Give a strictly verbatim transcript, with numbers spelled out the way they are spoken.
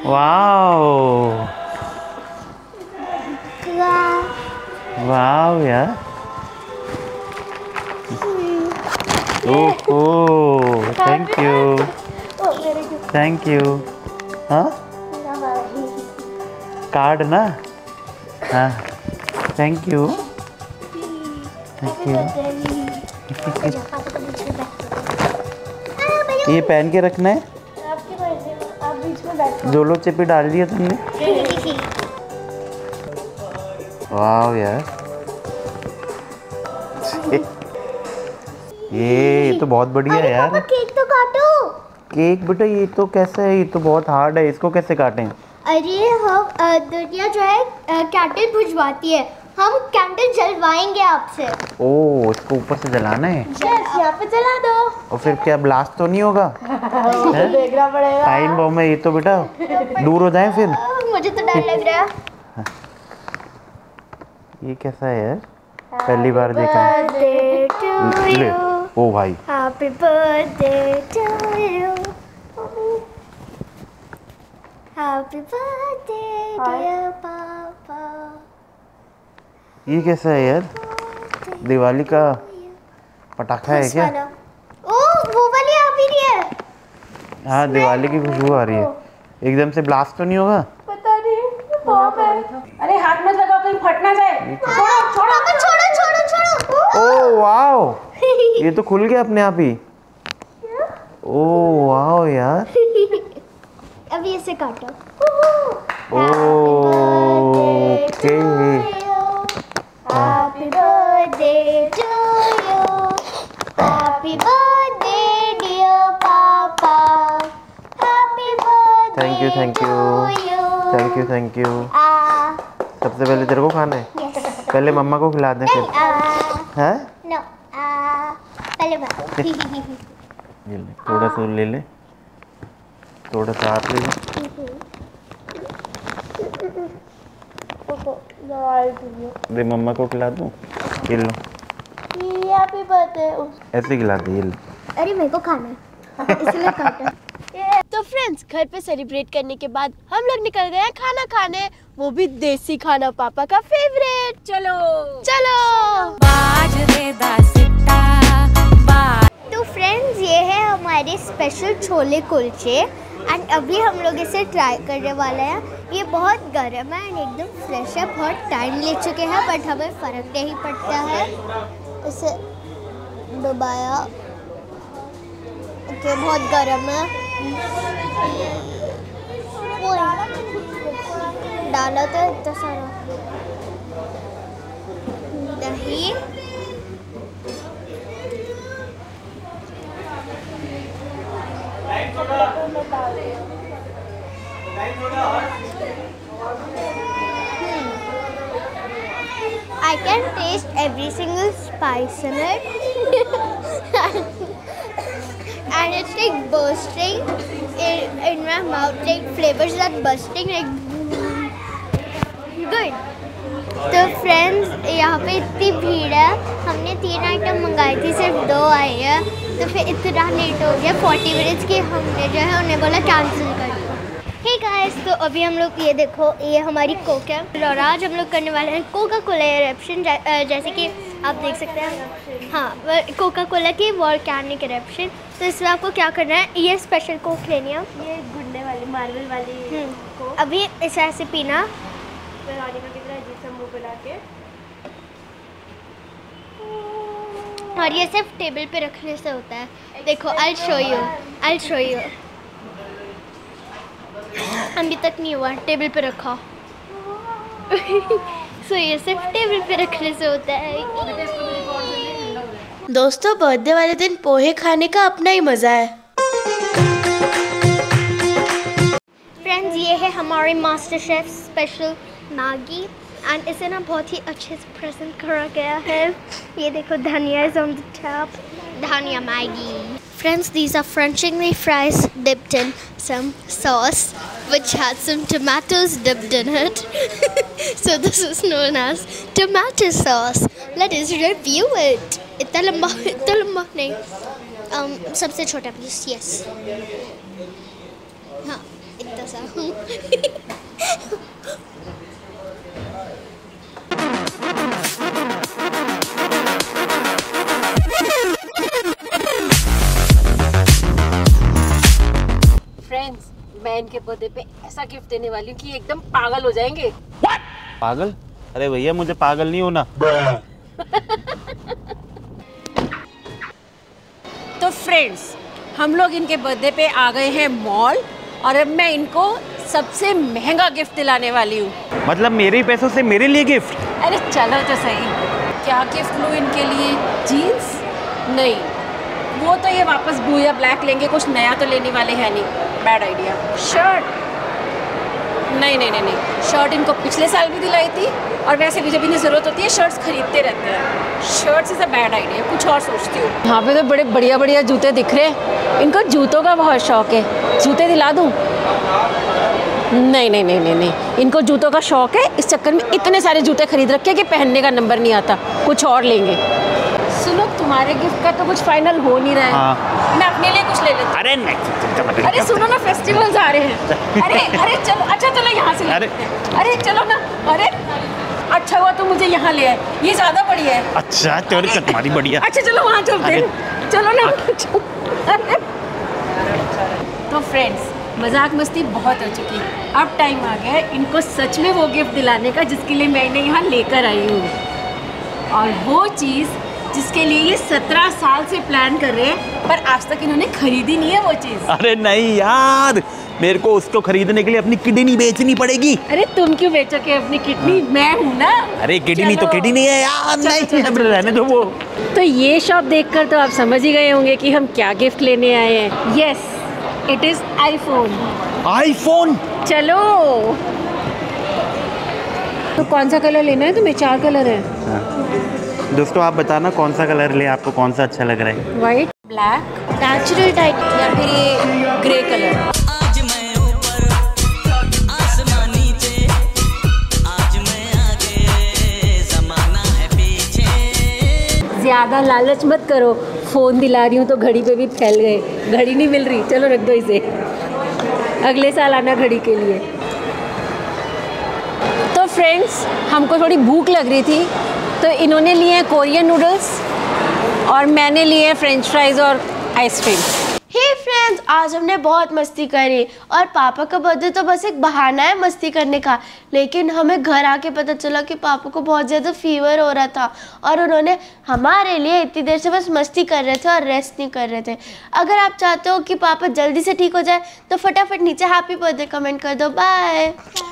Wow wow यार। Oh thank you thank you. हाँ card ना। हाँ थैंक यू थैंक यू। ये पहन के रखना है। जोलो चिपी डाल दिया तुमने। वाह यार ये ये तो बहुत बढ़िया है यार। केक तो काटो। केक बेटा ये तो कैसे है, ये तो बहुत हार्ड है, इसको कैसे काटें? अरे हम दुनिया जो है कैंडल बुझवाती है, हम कैंडल जलवाएंगे आपसे। ओह इसको ऊपर से जलाना है। यहाँ पे जला दो। और फिर क्या ब्लास्ट तो नहीं होगा? देखना पड़ेगा। टाइम बॉम्ब है ये तो बेटा, दूर हो जाए फिर। मुझे तो डर लग रहा है। ये कैसा है यार, पहली बार देखा है। ले ओ भाई happy birthday to you, happy birthday dear papa. ये कैसा है यार, दिवाली का पटाखा है क्या? ओ वो वाली आ भी रही है। हाँ दिवाली की खुशबू आ रही है, एकदम से ब्लास्ट तो नहीं होगा? पता नहीं बॉम्ब है। अरे हाथ मत लगाओ कहीं फट ना जाए। छोड़ो छोड़ो छोड़ो छोड़ो छोड़ो। ओह वाओ ये तो खुल गया अपने आप ही। ओह वाओ यार। अभी इसे काटो। Okay happy birthday to you, happy birthday dear papa, happy birthday. Thank you thank you thank you thank you. सबसे पहले तेरे को खाना है? पहले मम्मा को खिला दे फिर। हैं? नो पहले मैं। ये ले थोड़ा सा ले ले, थोड़ा सा आप ले ले। दे मम्मा को खिला दूँ? ये लो हैप्पी बर्थडे। ऐसे खिला दे। ये लो। अरे मेरे को खाना है इसलिए काटा। तो फ्रेंड्स घर पे सेलिब्रेट करने के बाद हम लोग निकल गए हैं खाना खाने, वो भी देसी खाना, पापा का फेवरेट। चलो चलो। तो फ्रेंड्स ये है हमारे स्पेशल छोले कुलचे एंड अभी हम लोग इसे ट्राई करने वाले हैं। ये बहुत गर्म है एंड एकदम फ्रेश है, बहुत टाइम ले चुके हैं बट हमें फ़र्क नहीं पड़ता है। इसे डुबाया, ओके बहुत गर्म है। डाला तो इतना सारा दही, I can taste every single spice in it and it's like bursting in, in my mouth, like flavors are bursting like good. तो फ्रेंड्स यहाँ पे इतनी भीड़ है, हमने तीन आइटम मंगाई थी, सिर्फ दो आई है, तो फिर इतना लेट हो गया फोर्टी मिनट्स की। हमने जो है उन्हें बोला कैंसिल कर दो। हे गाइस तो अभी हम लोग ये देखो, ये हमारी कोक है और आज हम लोग करने वाले हैं कोका कोला इरप्शन, जैसे कि आप देख सकते हैं। हाँ कोका कोला की वोल्केनिक इरप्शन। तो इसमें आपको क्या करना है, ये स्पेशल कोक लेनी है, ये गुंडे वाली मार्बल वाली कोक। अभी इसे ऐसे पीना, फिर आगे का कितना अजीब सा मुंह पिला के, और ये सिर्फ टेबल पे रखने से होता है। देखो I show you I show you अभी तक नहीं हुआ, टेबल पे रखा। सो ये सिर्फ टेबल पे रखने से होता है। दोस्तों बर्थडे वाले दिन पोहे खाने का अपना ही मजा है। फ्रेंड्स ये है हमारे master chef special Maggi and इसे ना बहुत ही अच्छे से प्रेजेंट करा गया है। ये देखो dhania is on the top, dhania Maggi. Friends, these are French English fries dipped in some sauce which had some tomatoes dipped in it. So this is known as tomato sauce. Let us review it. इतना लंबा इतना लंबा नहीं, um, सबसे छोटा please. Yes हाँ इतना सा फ्रेंड्स, मैं इनके बर्थडे पे ऐसा गिफ्ट देने वाली हूँ कि एकदम पागल हो जाएंगे। पागल? अरे भैया मुझे पागल नहीं होना। तो फ्रेंड्स, हम लोग इनके बर्थडे पे आ गए हैं मॉल, और अब मैं इनको सबसे महंगा गिफ्ट दिलाने वाली हूँ। मतलब मेरे ही पैसों से मेरे लिए गिफ्ट? अरे चलो तो सही, क्या गिफ्ट लूँ इनके लिए? जीन्स? नहीं, वो तो ये वापस ब्लू या ब्लैक लेंगे, कुछ नया तो लेने वाले हैं नहीं। Bad idea. शर्ट? नहीं नहीं नहीं नहीं, शर्ट इनको पिछले साल भी दिलाई थी, और वैसे भी जब इन्हें ज़रूरत होती है शर्ट्स खरीदते रहते हैं। Shirts is a bad idea, कुछ और सोचती हूँ। यहाँ पे तो बड़े बढ़िया बढ़िया जूते दिख रहे हैं, इनको जूतों का बहुत शौक है। जूते दिला दूँ? नहीं नहीं नहीं नहीं नहीं, इनको जूतों का शौक है, इस चक्कर में इतने सारे जूते खरीद रखे कि पहनने का नंबर नहीं आता। कुछ और लेंगे। सुनो, तुम्हारे गिफ्ट का तो कुछ फाइनल हो नहीं रहा है। हाँ। मैं अपने लिए कुछ ले लेती हूँ। अरे नहीं, अरे सुनो ना, फेस्टिवल्स आ रहे हैं। अरे अरे चलो, अच्छा चलो यहाँ से ले लेते हैं। अरे चलो ना, अरे अच्छा हुआ तो मुझे यहाँ ले आए, ये ज़्यादा बढ़िया है। अच्छा, तेरी तुम्हारी बढ़िया। अच्छा चलो वहाँ चलते हैं, चलो ना। तो फ्रेंड्स, मजाक मस्ती बहुत हो चुकी है, अब टाइम आ गया है इनको सच में वो गिफ्ट दिलाने का जिसके लिए मैं इन्हें यहाँ लेकर आई हूँ, और वो चीज़ जिसके लिए ये सत्रह साल से प्लान कर रहे हैं, पर आज तक इन्होंने खरीदी नहीं है वो चीज़। अरे नहीं यार, मेरे को उसको खरीदने के लिए अपनी किडनी बेचनी पड़ेगी। अरे तुम क्यों बेचोगे अपनी किडनी? मैं हूँ ना। अरे किडनी तो किडनी है यार। नहीं, रहने दो वो। तो ये शॉप देखकर तो आप समझ ही गए होंगे कि हम क्या गिफ्ट लेने आए हैं। Yes, it is iPhone. IPhone? चलो। तो कौन सा कलर लेना है तुम्हें? चार कलर है। दोस्तों आप बताना कौन सा कलर ले, आपको कौन सा अच्छा लग रहा है? व्हाइट, ब्लैक, नेचुरल टाइप, या फिर ये ग्रे कलर। आज मैं ऊपर आसमान नीचे, आज मैं आगे ज़माना है पीछे। ज्यादा लालच मत करो, फोन दिला रही हूँ तो घड़ी पे भी फैल गए। घड़ी नहीं मिल रही, चलो रख दो इसे, अगले साल आना घड़ी के लिए। तो फ्रेंड्स, हमको थोड़ी भूख लग रही थी, तो इन्होंने लिए हैं कोरियन नूडल्स, और मैंने लिए हैं फ्रेंच फ्राइज और आइसक्रीम। हे फ्रेंड्स, आज हमने बहुत मस्ती करी, और पापा का बर्थडे तो बस एक बहाना है मस्ती करने का, लेकिन हमें घर आके पता चला कि पापा को बहुत ज़्यादा फीवर हो रहा था, और उन्होंने हमारे लिए इतनी देर से बस मस्ती कर रहे थे और रेस्ट नहीं कर रहे थे। अगर आप चाहते हो कि पापा जल्दी से ठीक हो जाए तो फटाफट नीचे हैप्पी बर्थडे कमेंट कर दो। बाय।